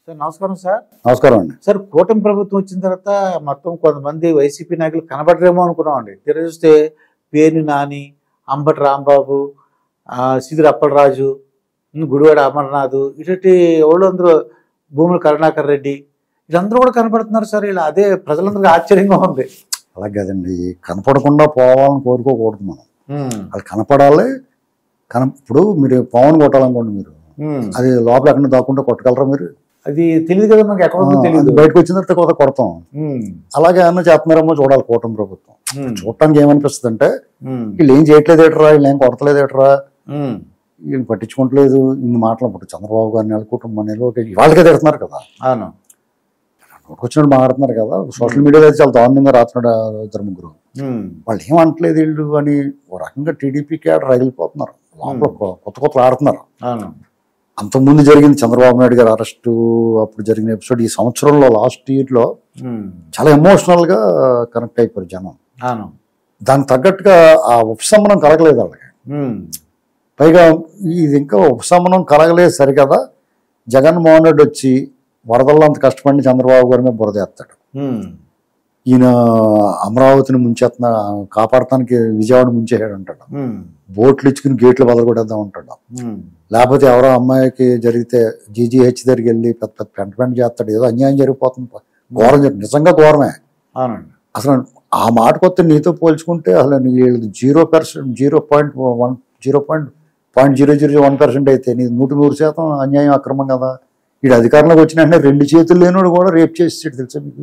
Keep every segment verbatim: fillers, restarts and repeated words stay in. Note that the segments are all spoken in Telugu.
సార్ నమస్కారం సార్. నమస్కారం అండి. సార్ కూటమి ప్రభుత్వం వచ్చిన తర్వాత మొత్తం కొంతమంది వైసీపీ నాయకులు కనబడరేమో అనుకున్నామండి. తిరిగి చూస్తే పేర్ని నాని, అంబటి రాంబాబు, సిదిరి అప్పలరాజు, గుడివాడ అమర్నాథ్, ఇటువంటి ఎవరు అందరూ భూముల కరుణాకర్ రెడ్డి, వీళ్ళందరూ కూడా కనపడుతున్నారు సార్. ఇలా అదే ప్రజలందరికీ ఆశ్చర్యంగా ఉంది. అలా కదండి, కనపడకుండా పోవాలని కోరుకోకూడదు మనం. అది కనపడాలి. కన ఇప్పుడు మీరు పవన్ కొట్టాలనుకోండి, మీరు అది లోపల ఎక్కడ దాక్కుంటే కొట్టగలరా మీరు? అది తెలియదు కదా మనకి, ఎక్కడ తెలియదు. బయటకు వచ్చిన తర్వాత కొత్త కొడతాం. అలాగే అన్న చేస్తున్నారేమో చూడాలి కూటమి ప్రభుత్వం. చూడటానికి ఏమనిపిస్తుంది అంటే, వీళ్ళు ఏం చేయట్లేదు ఏట్రా, వీళ్ళు ఏం కొడతలేదు ఏట్రా, వీళ్ళు పట్టించుకోవట్లేదు, ఇన్ని మాటలు ఇప్పుడు చంద్రబాబు గారిని నెల కుటుంబం వాళ్ళకే తిడుతున్నారు కదా. అవును, వచ్చినట్టు మాట్లాడుతున్నారు కదా. సోషల్ మీడియాలో అయితే చాలా దారుణంగా రాస్తున్నాడు ఇద్దరు ముగ్గురు. వాళ్ళు ఏమంటలేదు వీళ్ళు అని ఓ రకంగా టీడీపీకి ఆడ రగిలిపోతున్నారు. లోపల కొత్త కొత్త ఆడుతున్నారు. అంతకుముందు జరిగింది చంద్రబాబు నాయుడు గారు అరెస్టు, అప్పుడు జరిగిన ఎపిసోడ్ ఈ సంవత్సరంలో లాస్ట్ ఇయర్ లో చాలా ఎమోషనల్ గా కనెక్ట్ అయిపోయారు జనం. దానికి తగ్గట్టుగా ఆ ఉపశమనం కలగలేదు వాళ్ళకి. పైగా ఇది ఇంకా ఉపశమనం కలగలేదు సరికదా, జగన్మోహన్ రెడ్డి వచ్చి వరదల్లో అంత కష్టపడి చంద్రబాబు గారి మీద బురదేస్తాడు. ఈయన అమరావతిని ముంచేస్తున్న కాపాడటానికి విజయవాడ ముంచేసాడు అంటాడు. బోట్లు ఇచ్చుకుని గేట్లు బదలగొట్టేద్దాం అంటాడు. లేకపోతే ఎవరో అమ్మాయికి జరిగితే జీజీహెచ్ దగ్గరికి వెళ్ళి పెద్ద పెద్ద పెంట పెంట చేస్తాడు. ఏదో అన్యాయం జరిగిపోతుంది, ఘోరం జరిగింది, నిజంగా ఘోరమే. అసలు ఆ మాటకొస్తే నీతో పోల్చుకుంటే అసలు వీళ్ళది zero percent zero point one zero point point zero zero one percent అయితే నీ నూటి నూరు శాతం అన్యాయం అక్రమం కదా. వీడు అధికారంలోకి వచ్చిన వెంటనే రెండు చేతులు లేనివాడు కూడా రేప్ చేసేసాడు తెలుసా మీకు.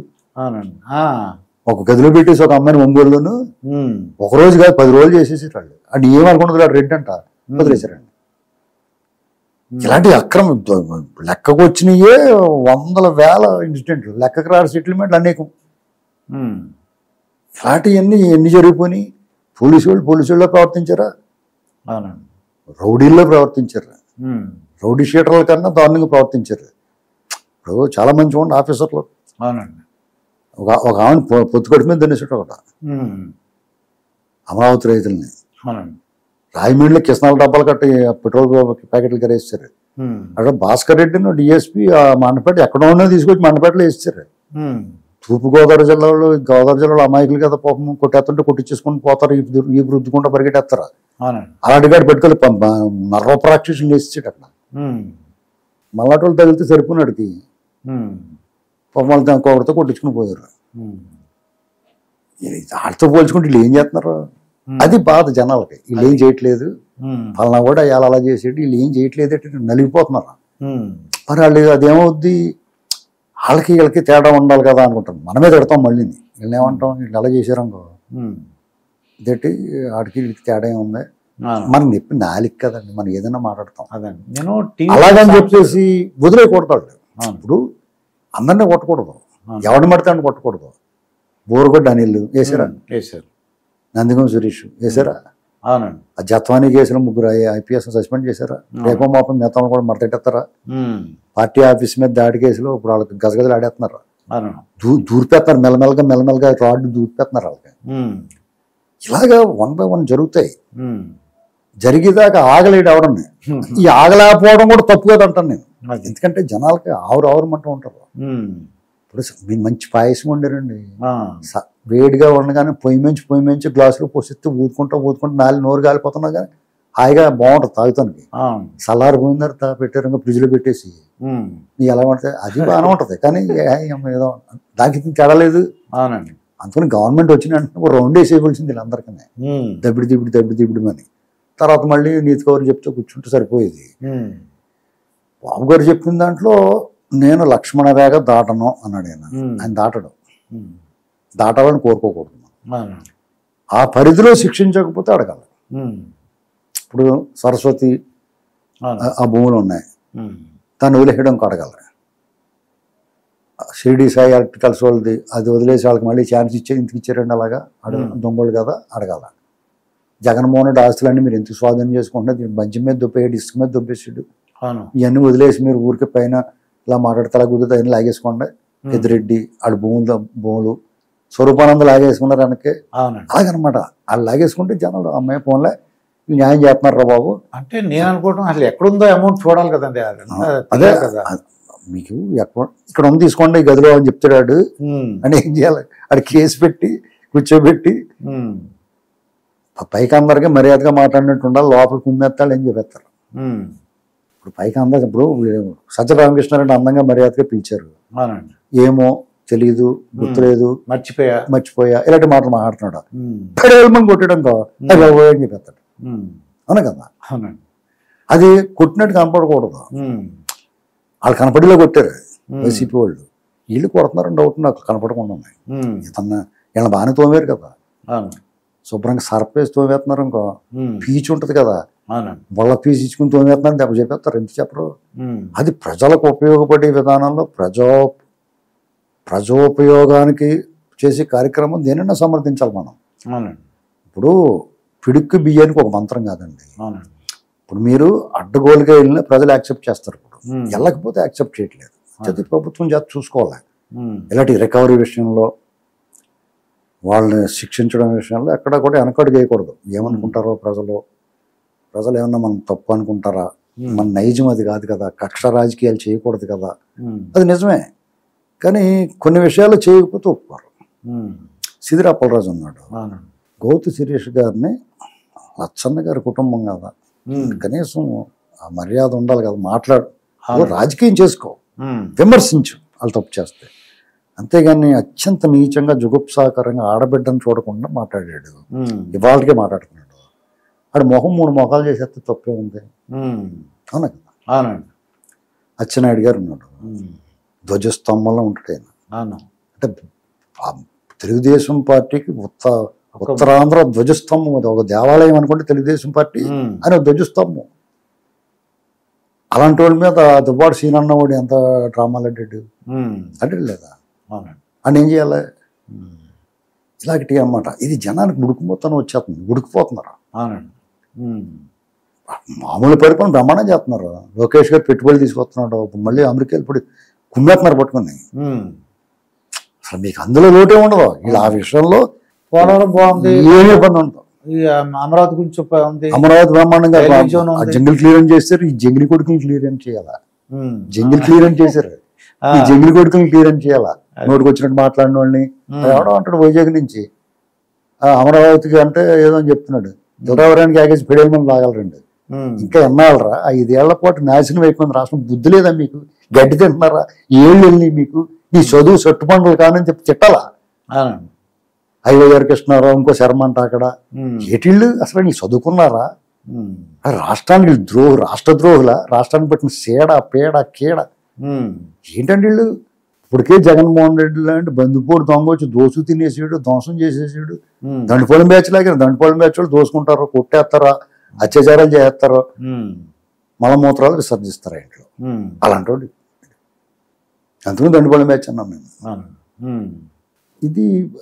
ఒక గదిలో పెట్టేసి ఒక అమ్మాయిని ఒంగోలులోను ఒక రోజు కాదు పది రోజులు చేసేసారు వాళ్ళు. అంటే ఏమనుకున్నది రెడ్ అంట వదిలేశారండి. ఇలాంటి అక్రమం లెక్కకు వచ్చినయే వందల వేల ఇన్సిడెంట్లు, లెక్కకు రాని సెటిల్మెంట్లు అనేకం. ఇలాంటివన్నీ ఎన్ని జరిగిపోయి పోలీసు వాళ్ళు పోలీసు వాళ్ళు ప్రవర్తించారా, రౌడీల్లో ప్రవర్తించారా, రౌడీ షీటర్ల కన్నా దారుణంగా ప్రవర్తించారు. ఇప్పుడు చాలా మంచి ఉండి ఆఫీసర్లు. అవునండి. ఒక ఒక ఆమెను పొత్తుకడి మీద దండేసాడు ఒకట, అమరావతి రైతుల్ని. రాయమండ్రిలో కిసనాల డబ్బాలు కట్టి పెట్రోల్ ప్యాకెట్లు కరేస్తారు. అక్కడ భాస్కర్ రెడ్డిని డిఎస్పీ ఆ మండపేట ఎక్కడో ఉన్నో తీసుకొచ్చి మండపేటలో వేస్తారు. తూర్పుగోదావరి జిల్లాలో గోదావరి జిల్లాలో అమాయకులు కదా పాపం, కొట్టేస్తుంటే కొట్టించేసుకుని పోతారు, ఈ రుద్దుకుంటా పరిగెట్టేస్తారు. అలాంటి గాడు పెట్టుకోవాలి నర్వప్రాక్షిషులు వేసేసాడు అక్కడ. మళ్ళాటి వాళ్ళు తగిలితే సరిపోయినాడికి పాపం వాళ్ళు ఇంకొకరితో కొట్టించుకుని పోయారు. వాళ్ళతో పోల్చుకుంటే వీళ్ళు ఏం చేస్తున్నారు, అది బాధ జనాలకి. వీళ్ళు ఏం చేయట్లేదు, వాళ్ళని కూడా ఇవాళ అలా చేసేటి, వీళ్ళు ఏం చేయట్లేదు అంటే నలిగిపోతున్నారు. మరి వాళ్ళు అదేమవుద్ది, వాళ్ళకి వీళ్ళకి తేడా ఉండాలి కదా అనుకుంటాం. మనమే తిడతాం మళ్ళీ. వీళ్ళు ఏమంటాం, వీళ్ళు అలా చేశారనుకో ఇదేంటి వాడికి వీళ్ళకి తేడా ఏముంది, మనం చెప్పి నాలిక్ కదండి, మనం ఏదైనా మాట్లాడతాం. అలాగని చెప్పేసి వదిలే కొడతాడు. ఇప్పుడు అందరినీ కొట్టకూడదు, ఎవరిని పడితే కొట్టకూడదు. బోరుగొడ్డ అనిల్ వేసారా, వేసారు. నందిగం సురేష్ వేసారా, అవునండి. ఆ జత్వానీ కేసులో ముగ్గురు ఐపీఎస్ సస్పెండ్ చేశారా, రేపో మాపం మిగతా కూడా మడతెట్టేస్తారా. పార్టీ ఆఫీస్ మీద దాడి కేసులో ఇప్పుడు వాళ్ళకి గజగజలు ఆడేస్తున్నారు, దూ దూరిపేస్తున్నారు మెల్లమెల్లగా మెల్లమెల్లగా రాడ్డు దూరిపేస్తున్నారు వాళ్ళకి. ఇలాగా వన్ బై వన్ జరుగుతాయి. జరిగేదాకా ఆగలేడు అవడం, ఈ ఆగలేకపోవడం కూడా తప్పు కదా అంటాను నేను. ఎందుకంటే జనాలకి ఆవురు ఆవురమంటూ ఉంటారు. ఇప్పుడు మీరు మంచి పాయసం వండారండి, వేడిగా ఉండగానే పొయ్యి మంచి పొయ్యి మంచి గ్లాసులో పోసిస్తే ఊదుకుంటా ఊదుకుంటా నాలుగు నోరు కాలిపోతున్నా కానీ హాయిగా బాగుంటుంది తాగుతానికి. సల్లారు పోయిన తర్వాత పెట్టారు ఫ్రిడ్జ్లో పెట్టేసి నీకు ఎలా ఉంటుంది, అది బాగానే ఉంటుంది. కానీ ఏదో దానికి తేడా లేదు. అందుకని గవర్నమెంట్ వచ్చిన వెంటనే ఒక రౌండ్ వేసేయవలసింది వీళ్ళందరికీ, దబ్బిడి దిబ్బిడి దబ్బిడి దిబ్బిడి అని. తర్వాత మళ్ళీ నీతి కౌరు చెప్తే కూర్చుంటే సరిపోయేది. బాబు గారు చెప్పిన దాంట్లో నేను లక్ష్మణ రేఖ దాటను అన్నాడు ఆయన. ఆయన దాటడు, దాటాలని కోరుకోకూడదు. ఆ పరిధిలో శిక్షించకపోతే అడగాలి. ఇప్పుడు సరస్వతి ఆ భూములు ఉన్నాయి, దాన్ని వదిలేయడం అడగాలి. షిరిడి సాయి ఎలక్ట్రికల్స్ వాళ్ళది అది వదిలేసి వాళ్ళకి మళ్ళీ ఛాన్స్ ఇచ్చే ఇంటికి ఇచ్చారండి, అలాగా అడగ దొంగలు కదా అడగాల. జగన్మోహన్ రెడ్డి ఆస్తులన్నీ మీరు ఎందుకు స్వాధీనం చేసుకుంటున్నారు, మంచి మీద దొబ్బేయాడు, ఇసుక మీద దొబ్బేసాడు, ఇవన్నీ వదిలేసి మీరు ఊరికి పైన ఇలా మాట్లాడితే అలా కుదిరితే అన్ని లాగేసుకోండి. పెద్దిరెడ్డి ఆడు భూములు భూములు స్వరూపానంద లాగేసుకున్నారు వెనక్కి, అలాగనమాట. వాళ్ళు లాగేసుకుంటే జనాలు అమ్మాయి ఫోన్లే న్యాయం చేస్తున్నారు రా బాబు అంటే నేను అనుకోవడం. అసలు ఎక్కడుందో అమౌంట్ చూడాలి కదండి. అదే మీకు ఎక్కడ ఇక్కడ ఉంది తీసుకోండి ఈ గదిలో అని చెప్తాడు అని ఏం చేయాలి? అది కేసు పెట్టి కూర్చోబెట్టి పైకి అందరికీ మర్యాదగా మాట్లాడినట్టు ఉండాలి, లోపల కుమ్మెత్తాడు అని చెప్పేస్తారు. ఇప్పుడు పైకి అందరికి ఇప్పుడు సజ్జ రామకృష్ణారెడ్డి అందంగా మర్యాదగా పిలిచారు, ఏమో తెలీదు గుర్తులేదు మర్చిపోయా మర్చిపోయా ఇలాంటి మాటలు మాట్లాడుతున్నాడు. పడేమని కొట్టడం కావాలి అని చెప్పేస్తాడు. అవునా కదా? అది కొట్టినట్టు కనపడకూడదు. వాళ్ళు కనపడిలో కొట్టారు వైసీపీ వాళ్ళు, వీళ్ళు కొడుతున్నారని డౌట్ నాకు కనపడకుండా ఉన్నాయి. ఇతన్న వీళ్ళ బాగానే తోమారు కదా, శుభ్రంగా సర్పేసి తోమేస్తున్నారు. ఇంకో పీచు ఉంటది కదా, వాళ్ళ పీచు ఇచ్చుకుని తోమేస్తున్నారు, దెబ్బ చెప్పేస్తారు. ఎంత చెప్పరు? అది ప్రజలకు ఉపయోగపడే విధానంలో ప్రజా ప్రజోపయోగానికి చేసే కార్యక్రమం దేనైనా సమర్థించాలి మనం. ఇప్పుడు పిడుక్కు బియ్యానికి ఒక మంత్రం కాదండి. ఇప్పుడు మీరు అడ్డగోలుగా వెళ్ళినా ప్రజలు యాక్సెప్ట్ చేస్తారు, ఇప్పుడు వెళ్ళకపోతే యాక్సెప్ట్ చేయట్లేదు. అది ప్రభుత్వం చేత చూసుకోవాలి. ఇలాంటి రికవరీ విషయంలో వాళ్ళని శిక్షించడం విషయంలో ఎక్కడ కూడా వెనకడుగు వేయకూడదు. ఏమనుకుంటారో ప్రజలు ప్రజలు ఏమన్నా మనం తప్పు అనుకుంటారా? మన నైజం అది కాదు కదా, కక్ష రాజకీయాలు చేయకూడదు కదా, అది నిజమే. కానీ కొన్ని విషయాలు చేయకపోతే ఒప్పుకోరు. సిదిరి అప్పలరాజు ఉన్నాడు, గౌతు శిరీష్ గారిని లచ్చన్న గారి కుటుంబం కదా, కనీసం ఆ మర్యాద ఉండాలి కదా, మాట్లాడు, రాజకీయం చేసుకో, విమర్శించు వాళ్ళు తప్పు చేస్తే. అంతేగాని అత్యంత నీచంగా జుగుప్సాకరంగా ఆడబిడ్డను చూడకుండా మాట్లాడాడు. ఇవాళకే మాట్లాడుతున్నాడు. ఆడు మొహం మూడు మొఖాలు చేసేస్తే తప్పే ఉంది. అవునా కదా? అచ్చెన్నాయుడు గారు ఉన్నాడు, ధ్వజస్తంభంలో ఉంటాడు ఆయన. అంటే తెలుగుదేశం పార్టీకి ఉత్త ఉత్తరాంధ్ర ధ్వజస్తంభం, అది ఒక దేవాలయం అనుకుంటే తెలుగుదేశం పార్టీ అని ధ్వజస్తంభం. అలాంటి వాళ్ళ మీద దుబ్బాడు సీన్ అన్నవాడు ఎంత డ్రామాలు అడ్డాడు అంటే లేదా అని ఏం చేయాలి? ఇలాంటి అన్నమాట. ఇది జనానికి ఉడికిపోతాను వచ్చేస్తుంది, ఉడికిపోతున్నారు. మామూలు పరిపాలన బ్రహ్మాండం చేస్తున్నారు. లోకేష్ గారు పెట్టుబడులు తీసుకొస్తున్నాడు, మళ్ళీ అమెరికా ఇప్పుడు కుమ్మేస్తున్నారు పట్టుకుని. అసలు మీకు అందులో లోటే ఉండదు. ఇలా ఆ విషయంలో పోలవరం బాగుంది, ఏమి ఇబ్బంది ఉండదు. అమరావతి గురించి ఉంది, అమరావతి బ్రహ్మాండంగా జంగిల్ క్లియరెన్స్ చేశారు. ఈ జంగిలి కొడుకుని క్లియరెన్స్ చేయాలా? జంగిల్ క్లియరెన్స్ చేశారు, ఈ జంగిలి కొడుకుని క్లియరెన్స్ చేయాలా? నోటికి వచ్చినట్టు మాట్లాడిన వాళ్ళని ఎవడో అంటాడు వైజాగ్ నుంచి అమరావతికి అంటే ఏదో అని చెప్తున్నాడు. దురావరానికి యాగేసి పెడేమని లాగలరండి. ఇంకా ఎన్నాళ్ళరా? ఐదేళ్ల పాటు నాశనం అయిపోయింది రాష్ట్రం. బుద్ధి లేదా మీకు? గడ్డి తింటున్నారా? ఏళ్ళు వెళ్ళి మీకు నీ చదువు సట్టుపండులు కానని చెప్పి తిట్టాలా? ఐవైఆర్ కృష్ణారావు ఇంకో శర్మ అంట అక్కడ ఏటిళ్ళు అసలు నీ చదువుకున్నారా? రాష్ట్రానికి ద్రోహు రాష్ట్ర ద్రోహుల రాష్ట్రానికి పెట్టిన సేడ పేడ కీడ ఏంటంటే వీళ్ళు. ఇప్పటికే జగన్మోహన్ రెడ్డి లాంటి బందిపోటు దొంగ వచ్చి దోసు తినేసాడు, ధ్వంసం చేసేసాడు. దండిపోలం బ్యాచ్ లాగా దండిపోలం బ్యాచ్ వాళ్ళు దోసుకుంటారు, కొట్టేస్తారా, అత్యాచారాలు చేస్తారో, మలమూత్రాలు విసర్జిస్తారా ఇంట్లో. అలాంటి వాళ్ళు అందుకని దండిపోలం బ్యాచ్ అన్నాం మేము. ఇది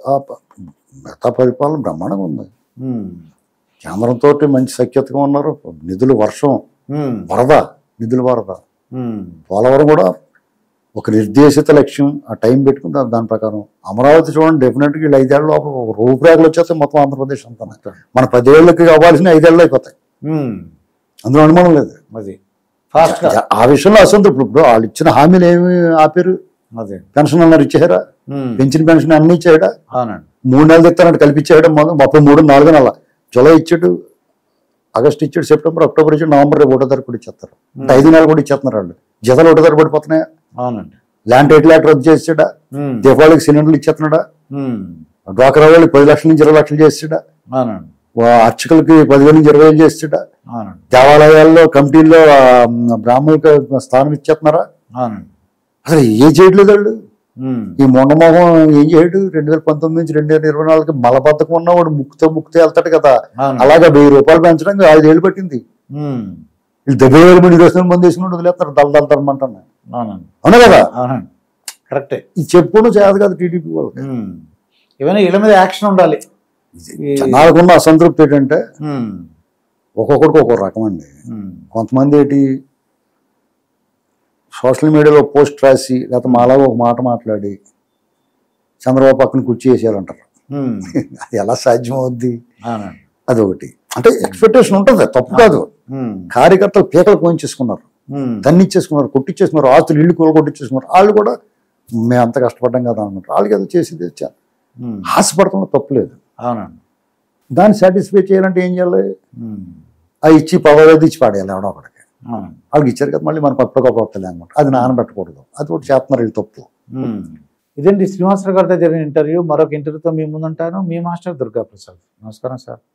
మిగతా పరిపాలన బ్రహ్మాండంగా ఉంది. కేంద్రంతో మంచి సఖ్యతగా ఉన్నారు. నిధులు వర్షం, వరద, నిధులు వరద. పోలవరం కూడా ఒక నిర్దేశిత లక్ష్యం, ఆ టైం పెట్టుకుని దాని ప్రకారం. అమరావతి చూడండి, డెఫినెట్గా వీళ్ళు ఐదేళ్ల లోపల ఒక రూపురేఖలు వచ్చేస్తే మొత్తం ఆంధ్రప్రదేశ్ అంతా మన పదేళ్ళకి అవ్వాల్సిన ఐదేళ్ళు అయిపోతాయి. అందులో అనుమానం లేదు. అది ఆ విషయంలో అసంతృప్తి. ఇప్పుడు వాళ్ళు ఇచ్చిన హామీలు ఏమి ఆపారు? పెన్షన్ అన్నారు, ఇచ్చారా? పెంచిన పెన్షన్ అన్ని ఇచ్చాడా? మూడు నెలలు ఇస్తానంటే కల్పించాడు. ముప్పై మూడు నాలుగు నెల జూలై ఇచ్చాడు, ఆగస్ట్ ఇచ్చాడు, సెప్టెంబర్, అక్టోబర్ ఇచ్చాడు, నవంబర్ రేపు ఒకటో తారీఖు కూడా ఇచ్చేస్తారు. ఐదు నెలలు కూడా ఇచ్చేస్తున్నారు వాళ్ళు. జతలు ఒకటో తారీఖు పడిపోతున్నాయా? అవునండి. ల్యాండ్ టైటిల్ యాక్ట్ రద్దు చేసాడా? దీపావళికి సిలిండర్లు ఇచ్చేస్తున్నాడా? డ్వాక్రా వాళ్ళకి పది లక్షల నుంచి ఇరవై లక్షలు చేసాడా? అర్చకులకి పదివేల నుంచి ఇరవై వేలు చేసాడా? దేవాలయాల్లో కమిటీల్లో బ్రాహ్మణులకు స్థానం ఇచ్చేస్తున్నారా? అసలు ఏం చేయట్లేదు వాళ్ళు. ఈ మొండమోహం ఏం చేయడు? రెండు వేల పంతొమ్మిది నుంచి రెండు వేల ఇరవై నాలుగు మలబద్ధకం ఉన్నవాడు ముక్కుతో ముక్కుతో వెళ్తాడు కదా, అలాగా వెయ్యి రూపాయలు పెంచడానికి ఐదేళ్ళు పట్టింది. వీళ్ళు డెబ్బై వేల మంది దర్శనం మంది వేసుకుని వదిలేస్తారు, దళ దళతరమంటున్నా. అవునా కదా? కరెక్టే. ఇది చెప్పుకోవడం చేయాలి కదా టీడీపీ వాళ్ళకి. ఏమైనా ఇళ్ళ మీద యాక్షన్ ఉండాలి. జనాలకున్న అసంతృప్తి ఏంటంటే ఒక్కొక్కడికి ఒక్కొక్క రకం అండి. కొంతమంది ఏంటి సోషల్ మీడియాలో పోస్ట్ రాసి లేకపోతే మాలా ఒక మాట మాట్లాడి చంద్రబాబు పక్కన కుర్చీ వేసేయాలంటారు. అది ఎలా సాధ్యం అవుద్ది? అదొకటి. అంటే ఎక్స్పెక్టేషన్ ఉంటుంది, తప్పు కాదు. కార్యకర్తలు పీకలు కోయించేసుకున్నారు. ఉమ్, తన్నిచ్చేసుకున్నారు, కొట్టించేసుకున్నారు, ఆస్తులు ఇల్లు కూల కొట్టించేసుకున్నారు. వాళ్ళు కూడా మేము అంత కష్టపడ్డాం కదా అన్నమాట. వాళ్ళకి ఏదో చేసేది వచ్చాను. ఉమ్, ఆశపడటంలో తప్పులేదు. అవునండి. దాన్ని సాటిస్ఫై చేయాలంటే ఏం చేయాలి? ఉమ్, ఆ ఇచ్చి పదవి ఇచ్చి పాడేయాలి ఎవడో ఒకడికి. అవునండి. వాళ్ళకి ఇచ్చారు కదా, మళ్ళీ మనకు అప్పటికప్పుడు వస్తలే అనమాట. అది నానబెట్టకూడదు. అది ఒకటి చేస్తున్నారు వీళ్ళు తప్పు. ఉమ్. ఇదండి శ్రీనివాసరావు గారితో జరిగిన ఇంటర్వ్యూ. మరొక ఇంటర్వ్యూతో మీ ముందుంటాను. మీ మాస్టర్ దుర్గా ప్రసాద్. నమస్కారం సార్.